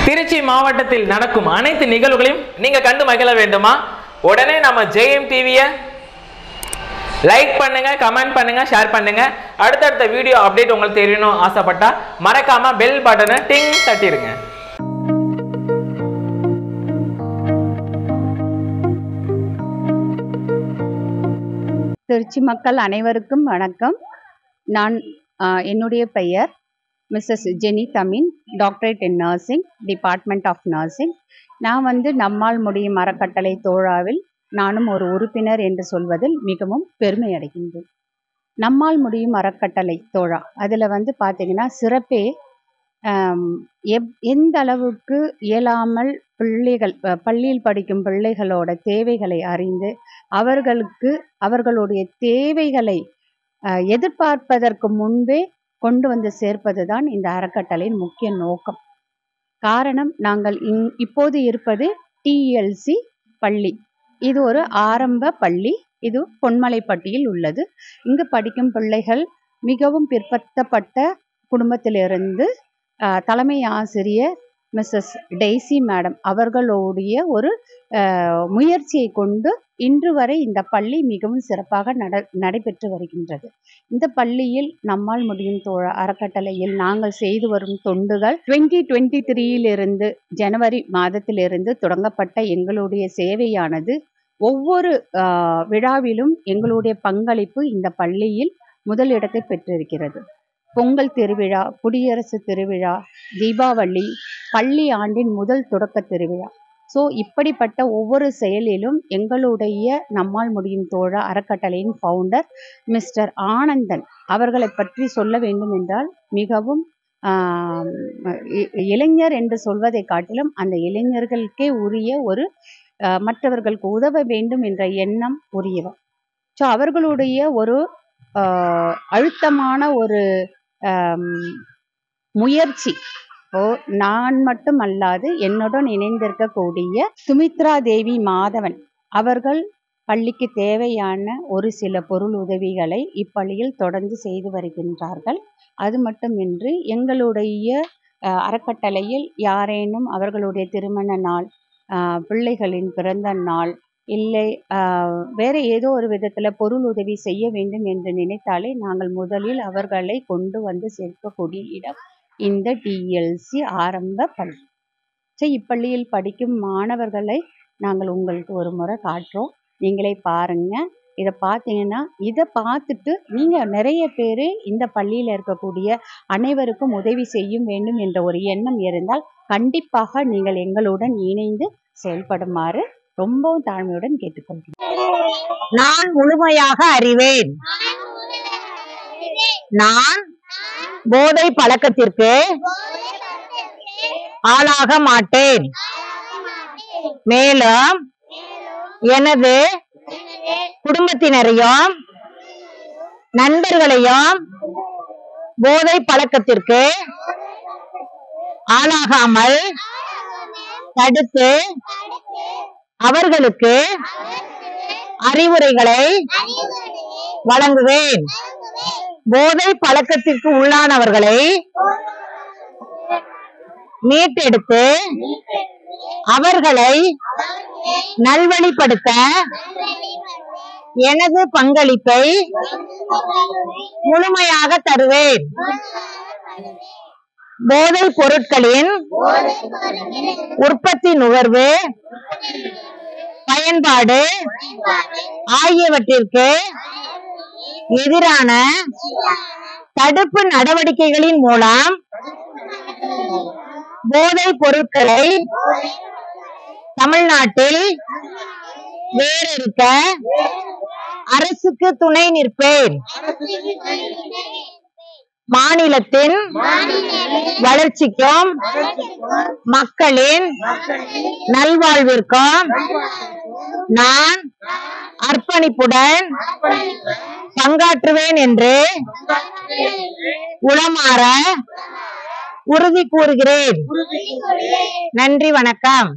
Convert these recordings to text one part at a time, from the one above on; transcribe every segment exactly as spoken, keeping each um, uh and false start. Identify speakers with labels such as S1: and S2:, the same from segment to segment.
S1: திருச்சி மாவட்டத்தில் நடக்கும் அனைத்து நிகழ்வுகளையும் நீங்க கண்டு மகிழ வேண்டுமா? உடனே நம்ம ஜேஎம் டிவியை லைக் பண்ணுங்க, கமெண்ட் பண்ணுங்க, ஷேர் பண்ணுங்க. அடுத்தடுத்த வீடியோ அப்டேட் உங்களுக்கு தெரியணும் ஆசைப்பட்டா மறக்காம பெல் பட்டனை டிங் தட்டிடுங்க.
S2: திருச்சி மக்கள் அனைவருக்கும் வணக்கம். நான் என்னுடைய பெயர் Mrs Jeni Thamin, doctorate in nursing, department of nursing. நான் வந்து நம்மால் முடியும் அறக்கட்டளை தோழாவில் நானும் ஒரு உறுப்பினர் என்று சொல்வதில் மிகவும் பெருமை அடைகின்றேன். நம்மால் முடியும் அறக்கட்டளை தோழா அதில் வந்து பார்த்திங்கன்னா சிறப்பே எப் எந்த அளவுக்கு இயலாமல் பிள்ளைகள் பள்ளியில் படிக்கும் பிள்ளைகளோட தேவைகளை அறிந்து அவர்களுக்கு அவர்களுடைய தேவைகளை எதிர்பார்ப்பதற்கு முன்பே கொண்டு வந்து சேர்ப்பது தான் இந்த அறக்கட்டளையின் முக்கிய நோக்கம். காரணம், நாங்கள் இங் இப்போது இருப்பது டிஎல்சி பள்ளி. இது ஒரு ஆரம்ப பள்ளி. இது பொன்மலைப்பட்டியில் உள்ளது. இங்கு படிக்கும் பிள்ளைகள் மிகவும் பிற்படுத்தப்பட்ட குடும்பத்திலிருந்து தலைமை ஆசிரியர் மிஸ்ஸஸ் டெய்சி மேடம் அவர்களுடைய ஒரு முயற்சியை கொண்டு இன்று வரை இந்த பள்ளி மிகவும் சிறப்பாக நட நடைபெற்று வருகின்றது. இந்த பள்ளியில் நம்மால் முடியும் தோழ அறக்கட்டளையில் நாங்கள் செய்து வரும் தொண்டுகள் டுவெண்ட்டி டுவெண்ட்டி த்ரீயிலிருந்து ஜனவரி மாதத்திலிருந்து தொடங்கப்பட்ட எங்களுடைய சேவையானது ஒவ்வொரு விழாவிலும் எங்களுடைய பங்களிப்பு இந்த பள்ளியில் முதலிடத்தை பெற்றிருக்கிறது. பொங்கல் திருவிழா, குடியரசு திருவிழா, தீபாவளி, பள்ளி ஆண்டின் முதல் தொடக்க திருவிழா. ஸோ இப்படிப்பட்ட ஒவ்வொரு செயலிலும் எங்களுடைய நம்மால் முடியும் தோழ அறக்கட்டளையின் ஃபவுண்டர் மிஸ்டர் ஆனந்தன் அவர்களை பற்றி சொல்ல வேண்டும் என்றால் மிகவும் இளைஞர் என்று சொல்வதை காட்டிலும் அந்த இளைஞர்களுக்கே உரிய ஒரு மற்றவர்களுக்கு உதவ வேண்டும் என்ற எண்ணம் உரியவர். ஸோ அவர்களுடைய ஒரு அழுத்தமான ஒரு முயற்சி. ஓ நான் மட்டும் அல்லாது என்னுடன் இணைந்திருக்கக்கூடிய சுமித்ரா தேவி மாதவன் அவர்கள் பள்ளிக்கு தேவையான ஒரு சில பொருள் உதவிகளை இப்பள்ளியில் தொடர்ந்து செய்து வருகின்றார்கள். அது மட்டுமின்றி எங்களுடைய அறக்கட்டளையில் யாரேனும் அவர்களுடைய திருமண நாள், பிள்ளைகளின் பிறந்த நாள், இல்லை வேறு ஏதோ ஒரு விதத்தில் பொருள் உதவி செய்ய வேண்டும் என்று நினைத்தாலே நாங்கள் முதலில் அவர்களை கொண்டு வந்து சேர்க்கக்கூடிய இடம் இந்த டிஎல்சி ஆரம்ப பள்ளி. ஸோ இப்பள்ளியில் படிக்கும் மாணவர்களை நாங்கள் உங்களுக்கு ஒரு முறை காட்டுறோம், நீங்களே பாருங்கள். இதை பார்த்தீங்கன்னா இதை பார்த்துட்டு நீங்கள் நிறைய பேர் இந்த பள்ளியில் இருக்கக்கூடிய அனைவருக்கும் உதவி செய்யும் வேண்டும் என்ற ஒரு எண்ணம் இருந்தால் கண்டிப்பாக நீங்கள் எங்களுடன் இணைந்து செயல்படுமாறு ரொம்பவும் தாழ்மையுடன் கேட்டுக்கொள்கிறேன்.
S3: நான் முழுமையாக அறிவேன். நான் போதை பழக்கத்திற்கு ஆளாக மாட்டேன். மேலும் எனது குடும்பத்தினரையும் நண்பர்களையும் போதை பழக்கத்திற்கு ஆளாகாமல் தடுத்து அவர்களுக்கு அறிவுரைகளை வழங்குவேன். போதை பழக்கத்திற்கு உள்ளானவர்களை மீட்டெடுத்து அவர்களை நல்வழிப்படுத்த எனது பங்களிப்பை முழுமையாக தருவேன். போதை பொருட்களின் உற்பத்தி, நுகர்வு, பயன்பாடு ஆகியவற்றிற்கு எதிரான தடுப்பு நடவடிக்கைகளின் மூலம் போதைப் பொருட்களை தமிழ்நாட்டில் வேறறுக்க அரசுக்கு துணை நிற்பேன். மாநிலத்தின் வளர்ச்சிக்கும் மக்களின் நல்வாழ்விற்கும் நான் அர்ப்பணிப்புடன் பங்காற்றுவேன் என்று உளமாற உறுதி கூறுகிறேன். நன்றி, வணக்கம்.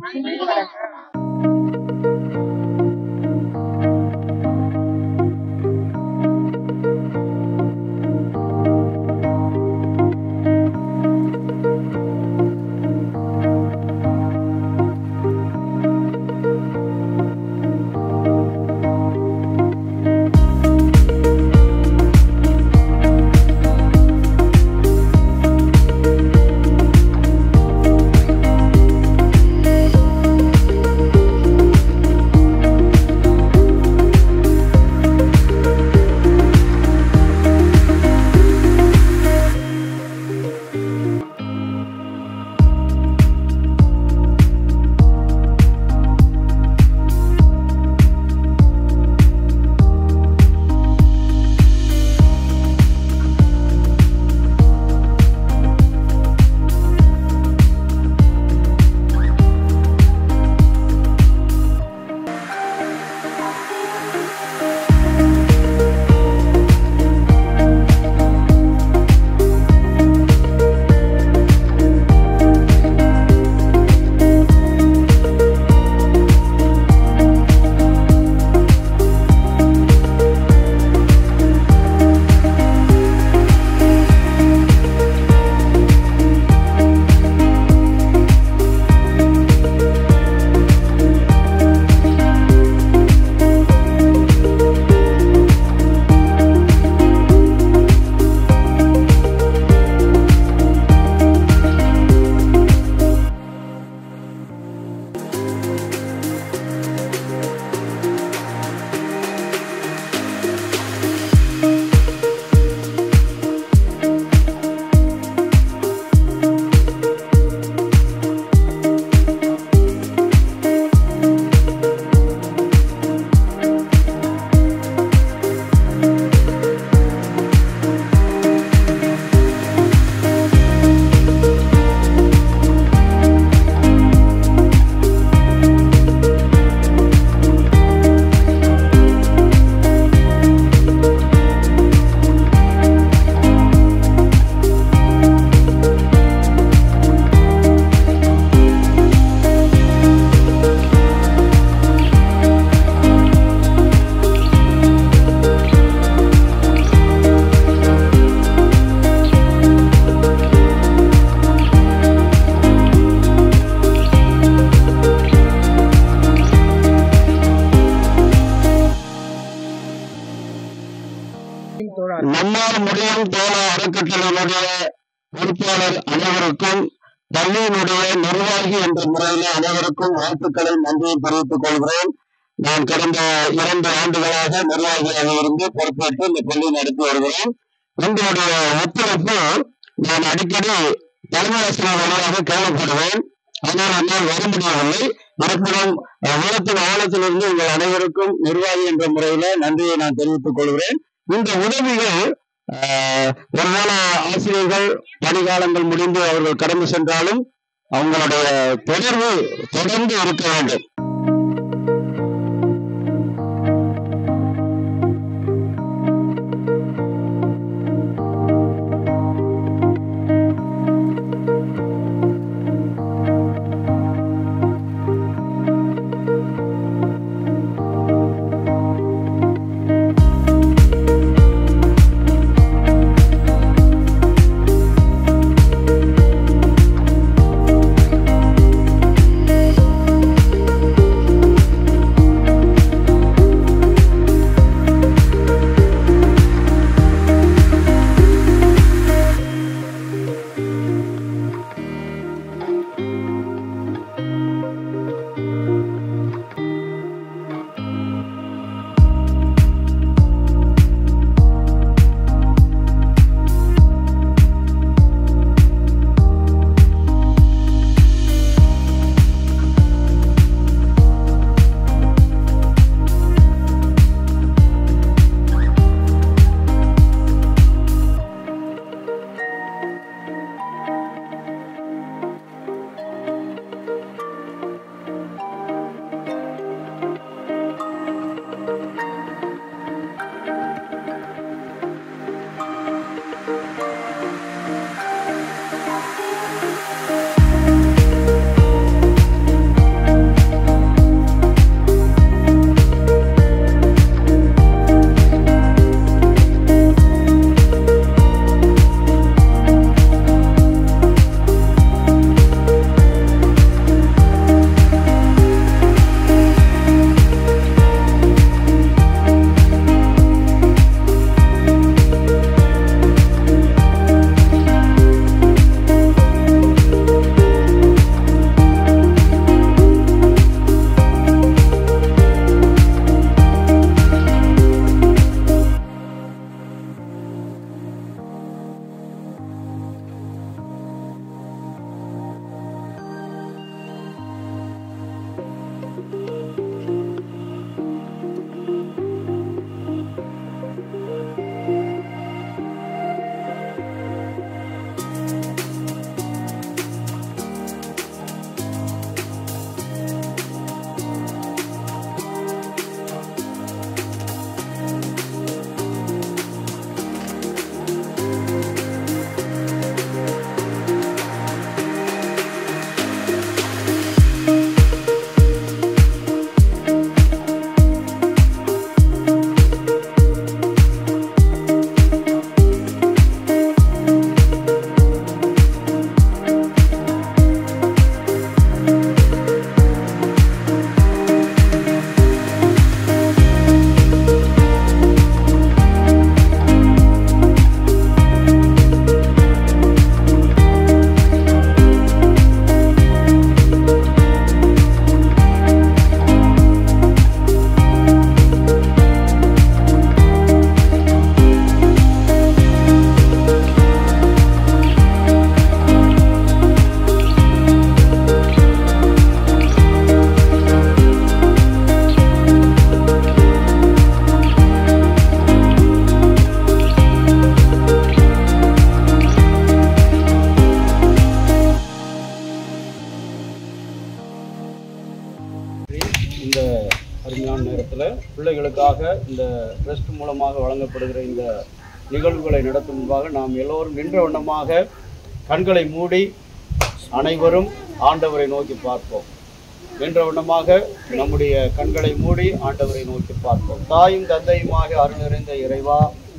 S4: பள்ளியினுடைய பொறுப்பாளர் அனைவருக்கும், பள்ளியினுடைய நிர்வாகி என்ற முறையில் அனைவருக்கும் வாழ்த்துக்களை நன்றியை தெரிவித்துக் கொள்கிறேன். நான் கடந்த இரண்டு ஆண்டுகளாக நிர்வாகியாக இருந்து பொறுப்பேற்று இந்த பள்ளி நடத்தி வருகிறேன். உங்களுடைய ஒத்துழைப்பு நான் அடிக்கடி தலைமை ஆசிரியர் வழியாக கேள்விப்படுவேன். ஆனால் என்னால் வர முடியவில்லை. இருப்பினும் உள்ளத்தின் ஆழத்திலிருந்து உங்கள் அனைவருக்கும் நிர்வாகி என்ற முறையில நன்றியை நான் தெரிவித்துக் கொள்கிறேன். இந்த உதவிகள் ஒருவேளை ஆசிரியர்கள் பணிகாலங்கள் முடிந்து அவர்கள் கடந்து சென்றாலும் அவங்களுடைய தொடர்பு தொடர்ந்து இருக்க வேண்டும்.
S5: பிள்ளைகளுக்காக இந்த ட்ரஸ்ட் மூலமாக வழங்கப்படுகிற இந்த நிகழ்வுகளை நடத்தும் முன்பாக நாம் எல்லோரும் நின்ற வண்ணமாக கண்களை மூடி அனைவரும் ஆண்டவரை நோக்கி பார்ப்போம். நின்ற வண்ணமாக நம்முடைய கண்களை மூடி ஆண்டவரை நோக்கி பார்ப்போம். தாயும் தந்தையுமாக அருள் நிறைந்த இறைவா,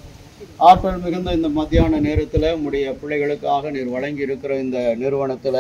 S5: ஆற்றல் மிகுந்த இந்த மத்தியான நேரத்தில் உம்முடைய பிள்ளைகளுக்காக நீர் வழங்கி இருக்கிற இந்த நிறுவனத்தில்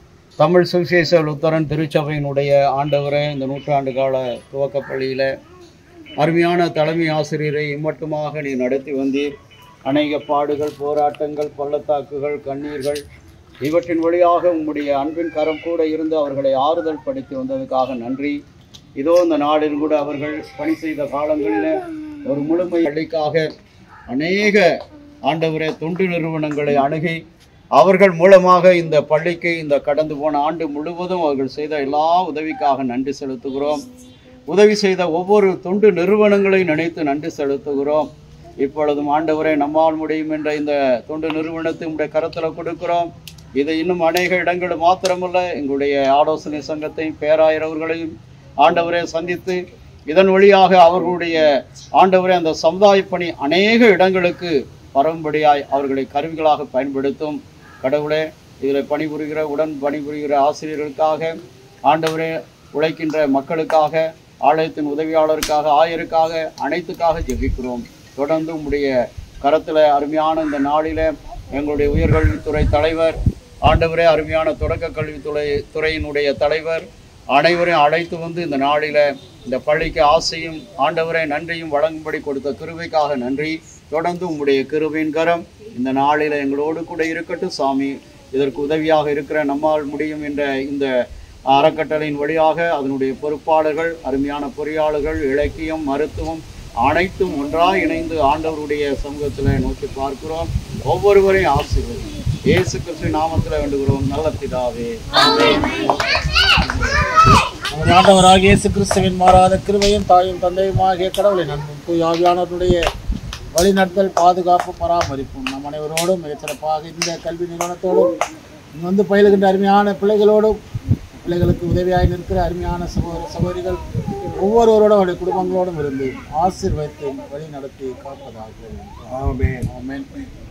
S5: தமிழ் சுவிசேஷ லுத்தரன் திருச்சபையினுடைய ஆண்டவரை இந்த நூற்றாண்டு கால துவக்க பள்ளியில் அருமையான தலைமை ஆசிரியரை இம்மட்டுமாக நீ நடத்தி வந்தீர். அநேக பாடுகள், போராட்டங்கள், பள்ளத்தாக்குகள், கண்ணீர்கள் இவற்றின் வழியாக உம்முடைய அன்பின் கரம் கூட இருந்து அவர்களை ஆறுதல் படுத்தி வந்ததுக்காக நன்றி. இதோ இந்த நாளில் கூட அவர்கள் பணி செய்த காலங்களில் ஒரு முழுமை பள்ளிக்காக அநேக ஆண்டவரே தொண்டு நிறுவனங்களை அணுகி அவர்கள் மூலமாக இந்த பள்ளிக்கு இந்த கடந்து போன ஆண்டு முழுவதும் அவர்கள் செய்த எல்லா உதவிக்காக நன்றி செலுத்துகிறோம். உதவி செய்த ஒவ்வொரு தொண்டு நிறுவனங்களை நினைத்து நன்றி செலுத்துகிறோம். இப்பொழுதும் ஆண்டவரே நம்மால் முடியும் என்ற இந்த தொண்டு நிறுவனத்தை உங்களுடைய கருத்தில் கொடுக்கிறோம். இதை இன்னும் அநேக இடங்கள் மாத்திரமல்ல, எங்களுடைய ஆலோசனை சங்கத்தையும் பேராயரவர்களையும் ஆண்டவரே சந்தித்து இதன் வழியாக அவர்களுடைய ஆண்டவரே அந்த சமுதாய பணி அநேக இடங்களுக்கு பரவும்படியாய் அவர்களை கருவிகளாக பயன்படுத்தும். கடவுளே, இதில் பணிபுரிகிற உடன் பணிபுரிகிற ஆசிரியர்களுக்காக, ஆண்டவரே உழைக்கின்ற மக்களுக்காக, ஆலயத்தின் உதவியாளருக்காக, ஆயருக்காக, அனைத்துக்காக ஜெபிக்கிறோம். தொடர்ந்து உங்களுடைய கரத்தில் அருமையான இந்த நாளில் எங்களுடைய உயர்கல்வித்துறை தலைவர், ஆண்டவரே அருமையான தொடக்க கல்வித்துறை துறையினுடைய தலைவர் அனைவரையும் அழைத்து வந்து இந்த நாளில் இந்த பள்ளிக்கு ஆசையும் ஆண்டவரை நன்றியும் வழங்கும்படி கொடுத்த கிருபைக்காக நன்றி. தொடர்ந்து உங்களுடைய கிருபையின் கரம் இந்த நாளில் எங்களோடு கூட இருக்கட்டும் சாமி. இதற்கு உதவியாக இருக்கிற நம்மால் முடியும் என்ற இந்த அறக்கட்டளையின் வழியாக அதனுடைய பொறுப்பாளர்கள், அருமையான பொறியாளர்கள், இலக்கியம், மருத்துவம் அனைத்தும் ஒன்றாக இணைந்து ஆண்டவருடைய சமூகத்தில் நோக்கி பார்க்கிறோம். ஒவ்வொருவரையும் ஆசீர்வதி இயேசு கிறிஸ்து நாமத்தில் வேண்டுகிறோம் நல்ல பிதாவே.
S6: ஆண்டவராக இயேசு கிறிஸ்துவின் மாறாத கிருபையும் தாயும் தந்தையுமாகிய கடவுளை நண்பும் தூய் ஆவியானவருடைய வழிநடத்தல், பாதுகாப்பு, பராமரிப்பும் நம் அனைவரோடும் மிகச்சிறப்பாக இந்த கல்வி நிறுவனத்தோடும் இங்கு வந்து பயிலுகின்ற அருமையான பிள்ளைகளோடும், பிள்ளைகளுக்கு உதவியாக நிற்கிற அருமையான சகோதர சகோதரிகள் ஒவ்வொருவரோடும் அவருடைய குடும்பங்களோடும் இருந்து ஆசீர்வதித்து வழி நடத்தி காப்பதாக. ஆமென். ஆமென்.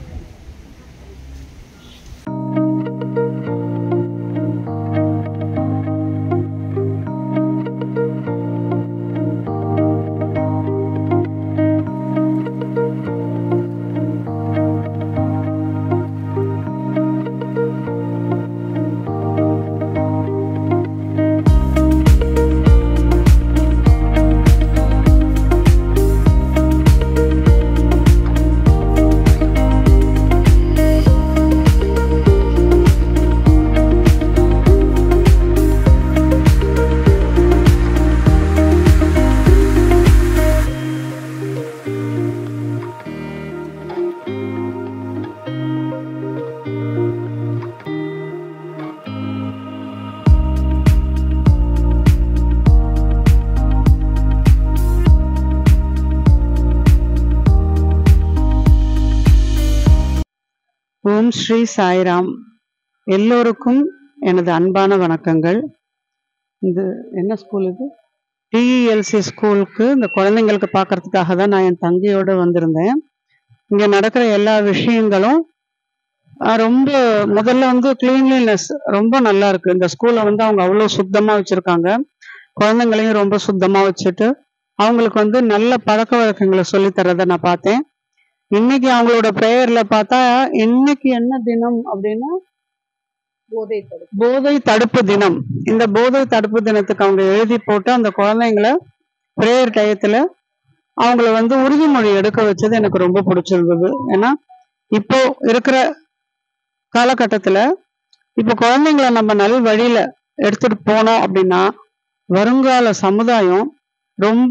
S7: ஓம் ஸ்ரீ சாய்ராம். எல்லோருக்கும் எனது அன்பான வணக்கங்கள். இந்த என்ன ஸ்கூல் இது? டிஇஎல்சி ஸ்கூலுக்கு இந்த குழந்தைங்களுக்கு பார்க்கறதுக்காக தான் நான் என் தங்கையோடு வந்திருந்தேன். இங்கே நடக்கிற எல்லா விஷயங்களும் ரொம்ப முதல்ல வந்து கிளீன்லினஸ் ரொம்ப நல்லா இருக்கு. இந்த ஸ்கூலை வந்து அவங்க அவ்வளோ சுத்தமாக வச்சுருக்காங்க. குழந்தைங்களையும் ரொம்ப சுத்தமாக வச்சுட்டு அவங்களுக்கு வந்து நல்ல பழக்க வழக்கங்களை சொல்லித்தரதை நான் பார்த்தேன். இன்னைக்கு அவங்களோட ப்ரேயர்ல பார்த்தா இன்னைக்கு என்ன தினம் அப்படின்னா போதை தடுப்பு போதை தடுப்பு தினம். இந்த போதை தடுப்பு தினத்துக்கு அவங்க எழுதி போட்டு அந்த குழந்தைங்கள ப்ரேயர் டயத்துல அவங்கள வந்து உறுதிமொழி எடுக்க வச்சது எனக்கு ரொம்ப பிடிச்சிருந்தது. ஏன்னா இப்போ இருக்கிற காலகட்டத்துல இப்போ குழந்தைங்கள நம்ம நல் வழியில எடுத்துட்டு போனோம் அப்படின்னா வருங்கால சமுதாயம் ரொம்ப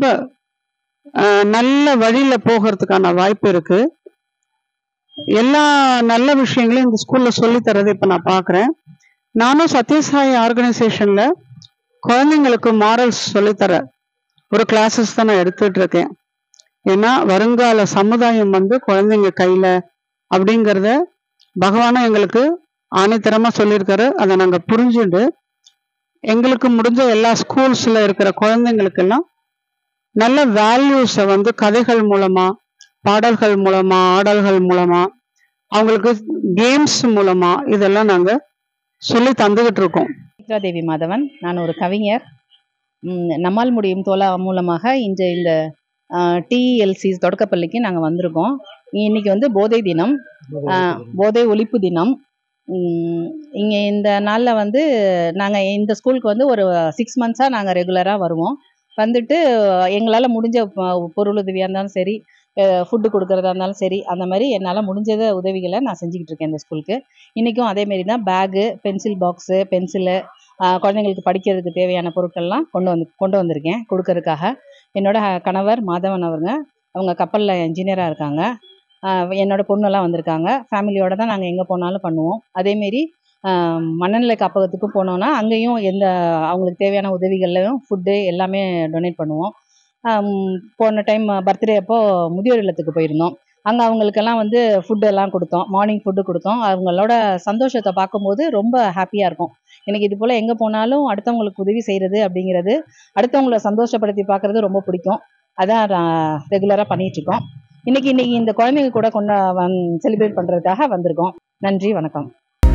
S7: நல்ல வழியில போகிறதுக்கான வாய்ப்பு இருக்கு. எல்லா நல்ல விஷயங்களையும் இந்த ஸ்கூல்ல சொல்லி தரது இப்ப நான் பாக்குறேன். நானும் சத்யசாய் ஆர்கனைசேஷன்ல குழந்தைங்களுக்கு மாரல்ஸ் சொல்லித்தர ஒரு கிளாஸஸ் தான் நான் எடுத்துட்டு இருக்கேன். ஏன்னா வருங்கால சமுதாயம் வந்து குழந்தைங்க கையில அப்படிங்கிறத பகவானும் எங்களுக்கு ஆணித்தரமா சொல்லியிருக்காரு. அதை நாங்க புரிஞ்சுட்டு எங்களுக்கு முடிஞ்ச எல்லா ஸ்கூல்ஸ்ல இருக்கிற குழந்தைங்களுக்கெல்லாம் நல்ல வேல்யூஸை வந்து கதைகள் மூலமா, பாடல்கள் மூலமா, ஆடல்கள் மூலமா, அவங்களுக்கு கேம்ஸ் மூலமா இதெல்லாம் நாங்க சொல்லி தந்துகிட்டு இருக்கோம்.
S8: தேவி மாதவன், நான் ஒரு கவிஞர். நம்மால் முடியும் தோலா மூலமாக இன்று இந்த டிஇஎல்சி தொடக்கப்பள்ளிக்கு நாங்கள் வந்திருக்கோம். இன்னைக்கு வந்து போதை தினம், போதை ஒழிப்பு தினம். இங்கே இந்த நாளில் வந்து நாங்கள் இந்த ஸ்கூலுக்கு வந்து ஒரு சிக்ஸ் மந்த்ஸாக நாங்கள் ரெகுலராக வருவோம். வந்துட்டு எங்களால் முடிஞ்ச பொருளுதவியாக இருந்தாலும் சரி, ஃபுட்டு கொடுக்குறதா இருந்தாலும் சரி, அந்த மாதிரி என்னால் முடிஞ்சத உதவிகளை நான் செஞ்சுக்கிட்டு இருக்கேன் இந்த ஸ்கூலுக்கு. இன்றைக்கும் அதேமாரி தான் பேகு, பென்சில் பாக்ஸு, பென்சிலு, குழந்தைங்களுக்கு படிக்கிறதுக்கு தேவையான பொருட்கள்லாம் கொண்டு வந்து கொண்டு வந்திருக்கேன் கொடுக்கறதுக்காக. என்னோட கணவர் மாதவன் அவருங்க, அவங்க கப்பலில் இன்ஜினியராக இருக்காங்க. என்னோட பொண்ணெல்லாம் வந்திருக்காங்க. ஃபேமிலியோடு தான் நாங்கள் எங்கே போனாலும் பண்ணுவோம். அதேமாரி மனநல காப்பகத்துக்கும் போனோன்னா அங்கேயும் எந்த அவங்களுக்கு தேவையான உதவிகளையும் ஃபுட்டு எல்லாமே டொனேட் பண்ணுவோம். போன டைம் பர்த்டே அப்போது முதியோர் இல்லத்துக்கு போயிருந்தோம். அங்கே அவங்களுக்கெல்லாம் வந்து ஃபுட்டு எல்லாம் கொடுத்தோம். மார்னிங் ஃபுட்டு கொடுத்தோம். அவங்களோட சந்தோஷத்தை பார்க்கும்போது ரொம்ப ஹாப்பியாக இருக்கும். எனக்கு இது போல் எங்கே போனாலும் அடுத்தவங்களுக்கு உதவி செய்கிறது அப்படிங்கிறது, அடுத்தவங்கள சந்தோஷப்படுத்தி பார்க்குறது ரொம்ப பிடிக்கும். அதான் ரெகுலராக பண்ணிகிட்ருக்கோம். இன்றைக்கி இன்றைக்கி இந்த குழந்தைங்க கூட கொண்டா வந் செலிப்ரேட் பண்ணுறதுக்காக வந்திருக்கோம். நன்றி, வணக்கம்.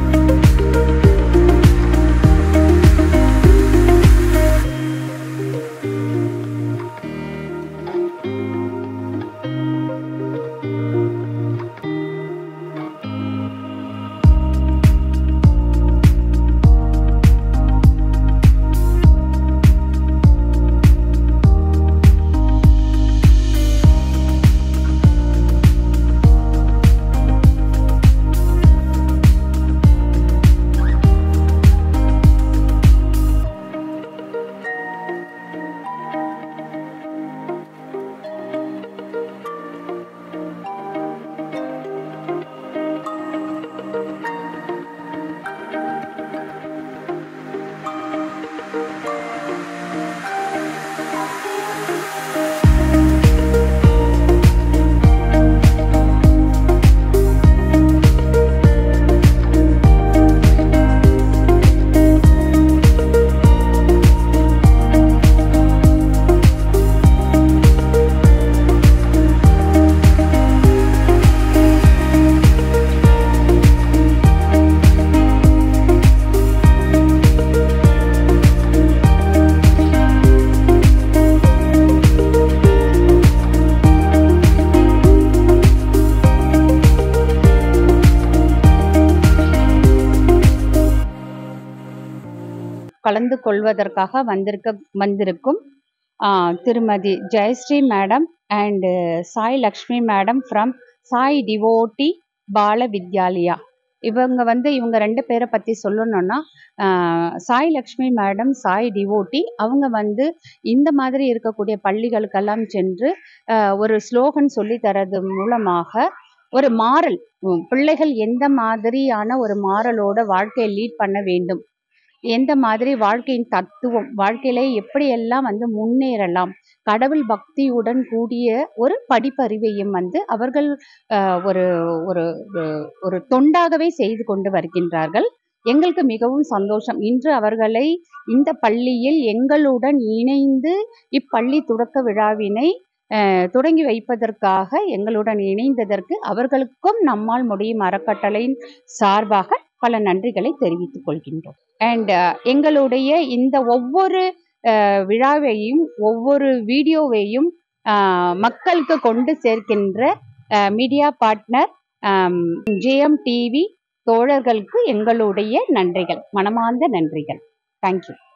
S2: கலந்து கொள்வதற்காக வந்திருக்க வந்திருக்கும் திருமதி Jayashree madam and Sai Lakshmi madam from Sai devotee Bala Vidyalaya. இவங்க வந்து இவங்க ரெண்டு பேரை பற்றி சொல்லணும்னா, சாய் லக்ஷ்மி மேடம் சாய் டிவோட்டி அவங்க வந்து இந்த மாதிரி இருக்கக்கூடிய பள்ளிகளுக்கெல்லாம் சென்று ஒரு ஸ்லோகன் சொல்லி தரது மூலமாக ஒரு மாறல், பிள்ளைகள் எந்த மாதிரியான ஒரு மாறலோட வாழ்க்கையை லீட் பண்ண வேண்டும், எந்த மாதிரி வாழ்க்கையின் தத்துவம், வாழ்க்கையில எப்படியெல்லாம் வந்து முன்னேறலாம், கடவுள் பக்தியுடன் கூடிய ஒரு படிப்பறிவையும் வந்து அவர்கள் ஒரு ஒரு ஒரு தொண்டாகவே செய்து கொண்டு வருகின்றார்கள். எங்களுக்கு மிகவும் சந்தோஷம். இன்று அவர்களை இந்த பள்ளியில் எங்களுடன் இணைந்து இப்பள்ளி தொடக்க விழாவினை தொடங்கி வைப்பதற்காக எங்களுடன் இணைந்ததற்கு அவர்களுக்கும் நம்மால் முடியும் அறக்கட்டளையின் சார்பாக பல நன்றிகளை தெரிவித்துக் கொள்கின்றோம். அண்ட் எங்களுடைய இந்த ஒவ்வொரு விழாவையும் ஒவ்வொரு வீடியோவையும் மக்களுக்கு கொண்டு சேர்க்கின்ற மீடியா பார்ட்னர் ஜேஎம் டிவி தோழர்களுக்கு எங்களுடைய நன்றிகள், மனமார்ந்த நன்றிகள். தேங்க்யூ.